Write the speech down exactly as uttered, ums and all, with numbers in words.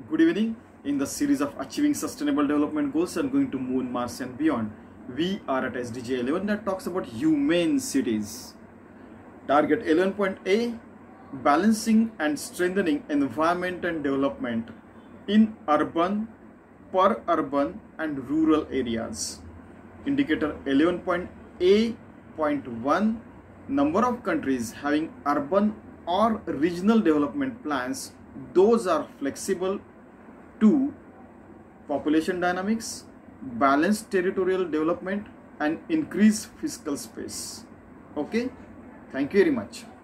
Good evening. In the series of Achieving Sustainable Development Goals and Going to Moon, Mars and Beyond, we are at S D G eleven that talks about humane cities. Target eleven point A, balancing and strengthening environment and development in urban, per-urban and rural areas. Indicator eleven point A point one, number of countries having urban or regional development plans, those are flexible to population dynamics, balanced territorial development and increase fiscal space. Okay, thank you very much.